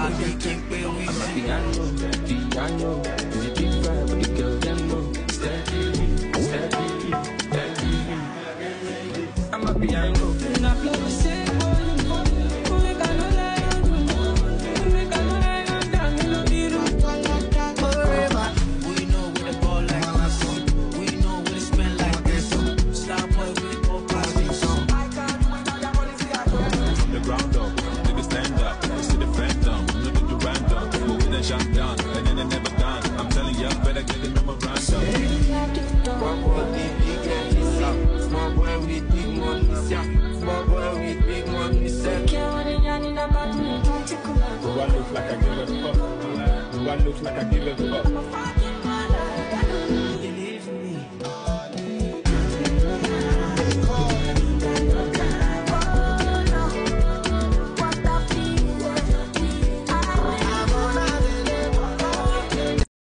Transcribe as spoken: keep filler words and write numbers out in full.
I'm a piano, piano. It's a big vibe, but the girl them know. Steady, steady, steady. I'm a piano. And I play the same one. We got no lie on you. We got no lie on down in the middle. Forever. We know what the ball like. We know what it spend like. Star boy, we go past it. From the ground up, niggas stand up. See the phantom, look at the random. Moving and shut down, and then they never done. I'm telling you, better get the memorandum. Small boy with big money, small boy with big money, small boy with big money. Do I look like I give a fuck? Do I look like I give a